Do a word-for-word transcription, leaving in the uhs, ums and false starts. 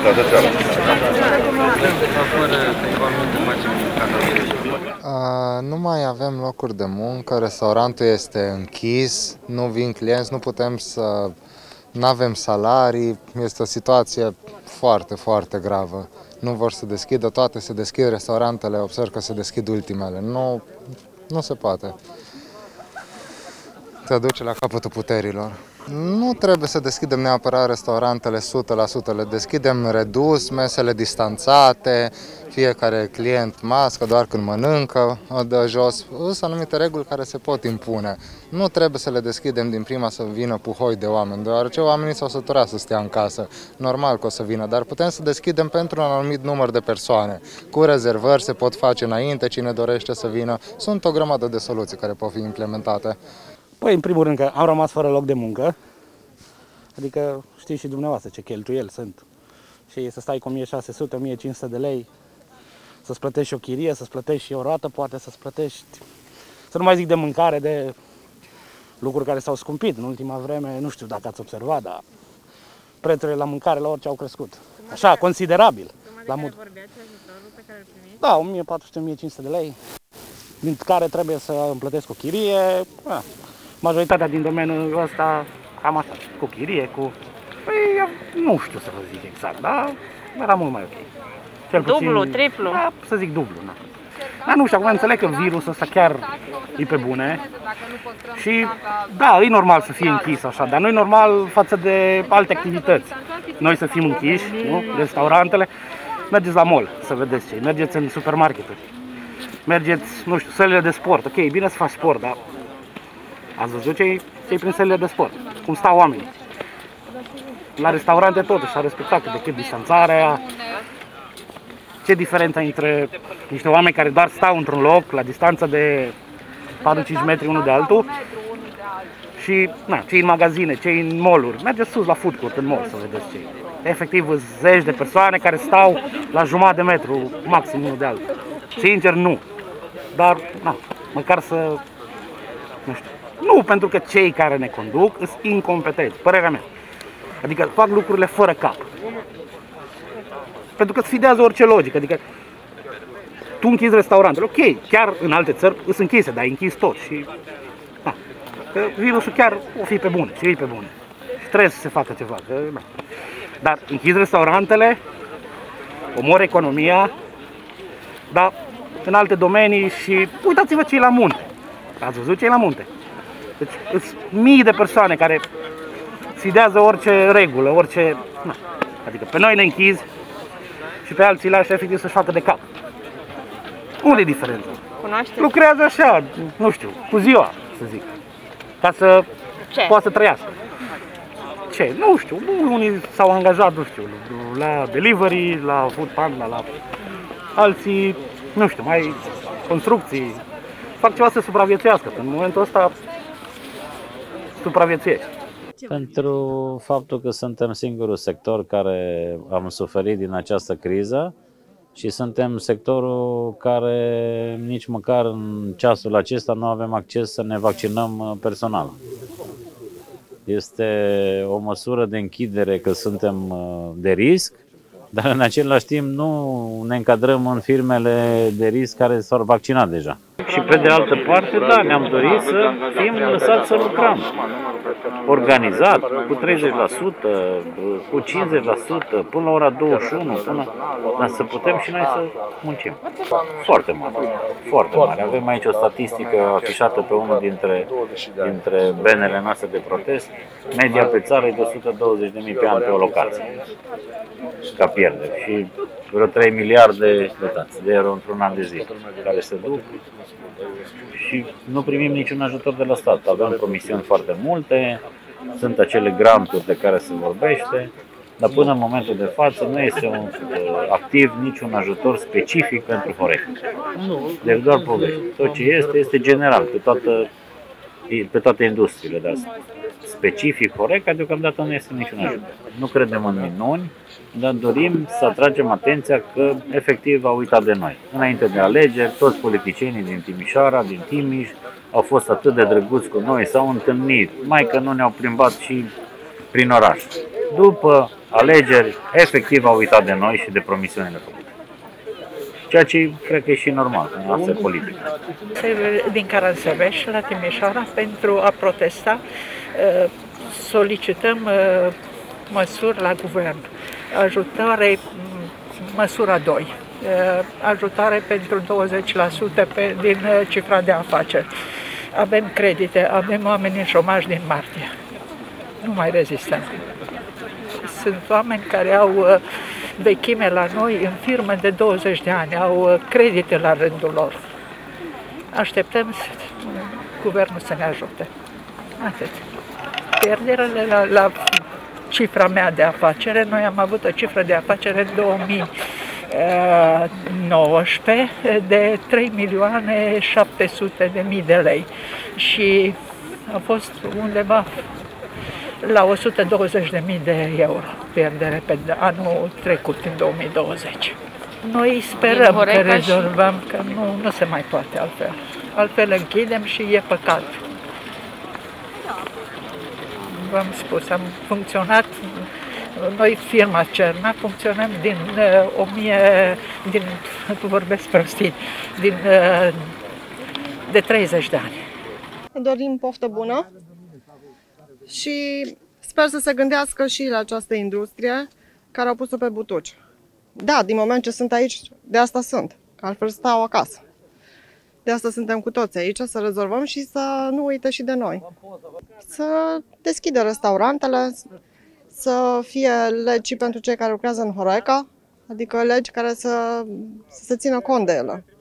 partea cealaltă. Uh, nu mai avem locuri de muncă, restaurantul este închis, nu vin clienți, nu putem să... nu avem salarii, este o situație foarte, foarte gravă. Nu vor să deschidă toate, se deschid restaurantele, observ că se deschid ultimele. Nu, nu se poate. Te duce la capătul puterilor. Nu trebuie să deschidem neapărat restaurantele o sută la sută, le deschidem redus, mesele distanțate, fiecare client mască doar când mănâncă, o dă jos. Sunt anumite reguli care se pot impune. Nu trebuie să le deschidem din prima să vină puhoi de oameni, deoarece oamenii s-au săturat să stea în casă. Normal că o să vină, dar putem să deschidem pentru un anumit număr de persoane. Cu rezervări se pot face înainte, cine dorește să vină. Sunt o grămadă de soluții care pot fi implementate. Păi, în primul rând că am rămas fără loc de muncă, adică știți și dumneavoastră ce cheltuieli sunt. Și să stai cu o mie șase sute - o mie cinci sute de lei, să-ți plătești și o chirie, să-ți plătești și o roată, poate să-ți plătești, să nu mai zic de mâncare, de lucruri care s-au scumpit în ultima vreme, nu știu dacă ați observat, dar prețurile la mâncare la orice au crescut. Așa, considerabil. La mult. Da, o mie patru sute - o mie cinci sute de lei, din care trebuie să îmi plătesc o chirie. Da. Majoritatea din domeniul ăsta, cam așa, cu chirie, cu... Păi, nu știu să vă zic exact, dar era mult mai ok. Cel dublu, puțin, triplu? Da, să zic dublu, da. Dar nu știu, acum înțeleg că virusul ăsta chiar e pe bune și, da, e normal să fie închis așa, dar nu e normal față de alte activități. Noi să fim închiși, nu? Restaurantele, mergeți la mall să vedeți ce, mergeți în supermarketuri, mergeți, nu știu, sălile de sport, ok, e bine să faci sport, dar ați văzut ce-i prin sălile de sport, cum stau oamenii. La restaurante totuși s-a respectat cât de cât distanțarea. Ce diferența între niște oameni care doar stau într-un loc, la distanță de patru cinci metri unul de altul, și na, cei în magazine, cei în mall-uri. Mergeți sus la food court, în mall, să vedeți ce. Efectiv, zeci de persoane care stau la jumătate de metru, maxim unul de altul. Sincer, nu. Dar, na, măcar să... Nu știu. Nu pentru că cei care ne conduc sunt incompetenți, părerea mea. Adică fac lucrurile fără cap. Pentru că sfidează orice logică. Adică tu închizi restaurantele. Ok, chiar în alte țări sunt închise, dar ai închis tot. Și, na, că virusul chiar o fi pe bune, și e pe bune. Și trebuie să se facă ceva. Că, na. Dar închizi restaurantele, omori economia, dar în alte domenii și uitați-vă cei la munte. Ați văzut cei la munte? Deci sunt mii de persoane care sfidează orice regulă, orice... Na. Adică pe noi ne închizi și pe alții lași efectiv să-și facă de cap. Unde e diferența? Cunoaște? Lucrează așa, nu știu, cu ziua, să zic. Ca să Ce? poată să trăiască. Ce? Nu știu, unii s-au angajat, nu știu, la delivery, la food panda, la alții, nu știu, mai construcții. Fac ceva să supraviețuiască. În momentul ăsta supraviețuiești. Pentru faptul că suntem singurul sector care am suferit din această criză și suntem sectorul care nici măcar în ceasul acesta nu avem acces să ne vaccinăm personal. Este o măsură de închidere că suntem de risc, dar în același timp nu ne încadrăm în firmele de risc care s-au vaccinat deja. Și pe de altă parte, da, ne-am dorit să fim lăsați să lucrăm. Organizat, cu treizeci la sută, cu cincizeci la sută, până la ora douăzeci și unu, până... dar să putem și noi să muncim. Foarte mare, foarte mare. Avem aici o statistică afișată pe unul dintre, dintre benele noastre de protest. Media pe țară e de o sută douăzeci de mii pe an pe o locație, ca pierdere. Și vreo trei miliarde de euro într-un an de zi, care se duc și nu primim niciun ajutor de la stat. Avem promisiuni foarte multe, sunt acele granturi de care se vorbește, dar până în momentul de față nu este un, activ niciun ajutor specific pentru Horeca. Deci doar povești. Tot ce este, este general, pe, toată, pe toate industriile de astea. Specific Horeca, deocamdată nu este niciun ajutor. Nu credem în minuni, dar dorim să atragem atenția că efectiv au uitat de noi. Înainte de alegeri, toți politicienii din Timișoara, din Timiș, au fost atât de drăguți cu noi, s-au întâlnit, mai că nu ne-au plimbat și prin oraș. după alegeri, efectiv au uitat de noi și de promisiunile făcute. Ceea ce cred că e și normal, că asta e politică. Din Caransebeș la Timișoara pentru a protesta, solicităm măsuri la guvern. Ajutoare, măsura doi, ajutoare pentru douăzeci la sută pe, din cifra de afaceri. Avem credite, avem oameni în șomaj din martie. Nu mai rezistăm. Sunt oameni care au vechime la noi în firme de douăzeci de ani, au credite la rândul lor. Așteptăm guvernul să ne ajute. Atât. Pierderile la, la cifra mea de afacere, noi am avut o cifră de afacere în două mii nouăsprezece de trei milioane șapte sute de mii de lei și a fost undeva la o sută douăzeci de mii de euro pierdere pe anul trecut, în două mii douăzeci. Noi sperăm că rezolvăm, că nu, nu se mai poate altfel. Altfel închidem și e păcat. V-am spus, am funcționat, noi firma Cerna funcționăm din uh, o mie, din, vorbesc prostii, din, uh, de treizeci de ani. Dorim poftă bună și sper să se gândească și la această industrie care au pus-o pe butuci. Da, din moment ce sunt aici, de asta sunt, că altfel stau acasă. De asta suntem cu toți aici, să rezolvăm și să nu uite și de noi. Să deschidă restaurantele, să fie legi pentru cei care lucrează în Horeca, adică legi care să, să se țină cont de ele.